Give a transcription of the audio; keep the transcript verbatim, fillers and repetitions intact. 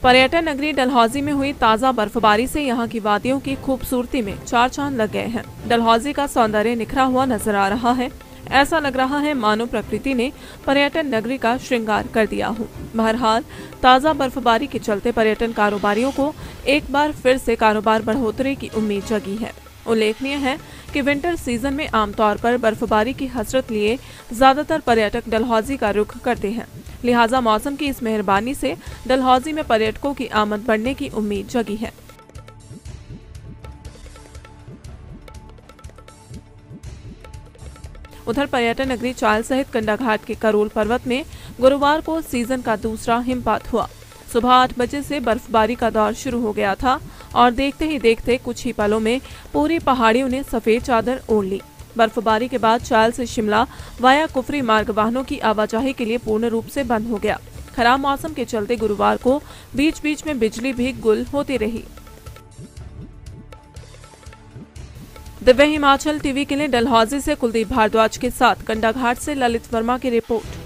पर्यटन नगरी डलहौजी में हुई ताज़ा बर्फबारी से यहां की वादियों की खूबसूरती में चार चांद लग गए हैं। डलहौजी का सौंदर्य निखरा हुआ नजर आ रहा है। ऐसा लग रहा है मानो प्रकृति ने पर्यटन नगरी का श्रृंगार कर दिया हो। बहरहाल ताज़ा बर्फबारी के चलते पर्यटन कारोबारियों को एक बार फिर से कारोबार बढ़ोतरी की उम्मीद जगी है। उल्लेखनीय है कि विंटर सीजन में आमतौर पर बर्फबारी की हसरत लिए ज्यादातर पर्यटक डलहौजी का रुख करते हैं। लिहाजा मौसम की इस मेहरबानी से डलहौजी में पर्यटकों की आमद बढ़ने की उम्मीद जगी है। उधर पर्यटन नगरी चायल सहित कंडाघाट के करोल पर्वत में गुरुवार को सीजन का दूसरा हिमपात हुआ। सुबह आठ बजे से बर्फबारी का दौर शुरू हो गया था और देखते ही देखते कुछ ही पलों में पूरी पहाड़ियों ने सफेद चादर ओढ़ ली। बर्फबारी के बाद चायल से शिमला वाया कुफरी मार्ग वाहनों की आवाजाही के लिए पूर्ण रूप से बंद हो गया। खराब मौसम के चलते गुरुवार को बीच बीच में बिजली भी गुल होती रही। दिव्य हिमाचल टीवी के लिए डलहौजी से कुलदीप भारद्वाज के साथ कंडाघाट से ललित वर्मा की रिपोर्ट।